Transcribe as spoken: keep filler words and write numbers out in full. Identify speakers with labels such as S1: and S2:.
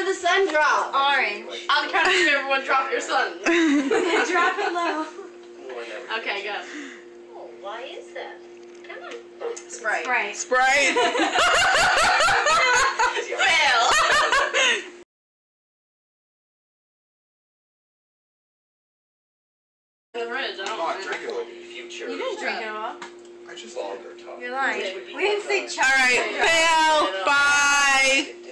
S1: where the sun drops.
S2: Orange.
S1: On the count of three, everyone drop your sun.
S2: Drop it low.
S1: Okay, go.
S3: Oh, why is that? Come on.
S1: Sprite.
S2: Sprite.
S4: Sprite.
S1: Fail. In the fridge, I don't
S5: I'm
S1: want
S5: not
S1: it.
S5: drinking one in the future.
S2: You didn't drink it all.
S5: I just longer talk.
S2: You're lying. We didn't say
S4: All right, fail. Bye.